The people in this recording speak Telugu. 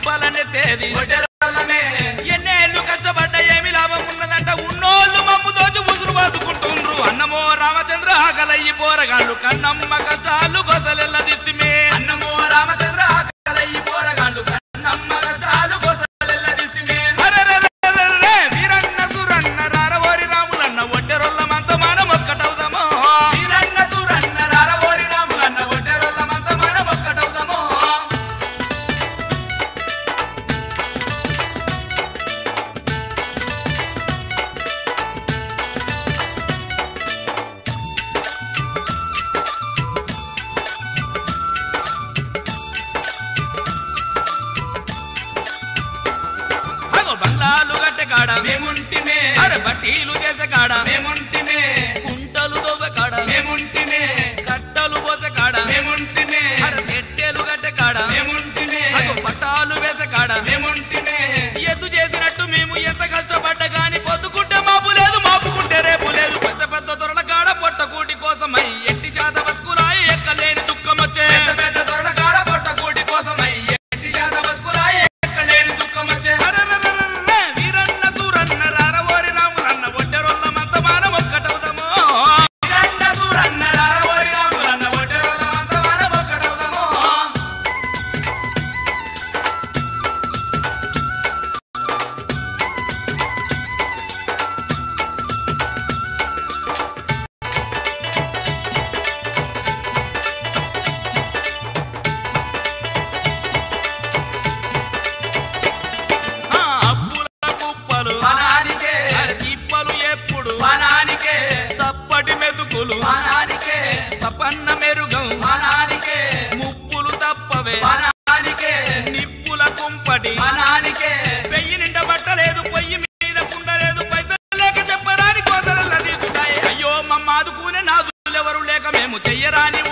బలనెత్తేది ఎన్నేళ్ళు కష్టపడ్డ ఏమి లాభం ఉన్నదంట ఉన్నోళ్ళు మమ్ము దోచి ముసురు బాదుకుంటుండ్రు అన్నమో రామచంద్ర ఆకలయ్యి పోరగాళ్ళు కన్నమ్మ కష్టాలు గొసలెల్ల దిత్తిమే అన్నమో రామచంద్ర ఆకలయ్యి పోరగాళ్ళు కన్నమ్మ కష్టాలు గొసలెల్ల దిత్తిమే వీరన్న సురన్న రారవోరి రాములన్న ఒడ్డెరొల్ల మంత మనం ఒక్కటవుదామో వీరన్న సురన్న రారవోరి రాములన్న ఒడ్డెరొల్ల మంత మనం ఒక్కటవుదామో బంగ్లాలు గట్టె కాడ మేముంటిమే అరే బట్టీలు చేసే కాడ మేముంటిమే కుంటలు దోవ కాడ మేముంటిమే కట్టలు పోసే కాడ మేముంటిమే అరే తెట్టెలు గట్టె కాడ మేముంటిమే పట్టాలు వేసే కాడ మేముంటిమే ఎద్దు చేసినట్టు మేము ఎంత కష్టపడ్డ గాని పొద్దుకుంటే మాపు లేదు మాపుకుంటే రేపు లేదు పెద్ద పెద్ద దొరల కాడ పొట్టకూటి కోసమై ఎట్టి శాత బతుకురాయి ఎక్కలేని దుఃఖం వచ్చే పెద్ద దొరల కాడ పొట్టకూటి కోసమై ఎట్టి శాత బతుకురాయి ఎక్కలేని దుఃఖం వచ్చే పన్న మెరుగం ముప్పులు తప్పవే నిప్పుల కుంపటి వెయ్యి నిండా బట్టలేదు పొయ్యి మీద కుండలేదు పైసలు లేక చెప్పరాని కోసలల్లా తీసుకున్నాయి అయ్యో మమ్మ ఆదుకునే నాదులెవరు లేక మేము చెయ్యరాని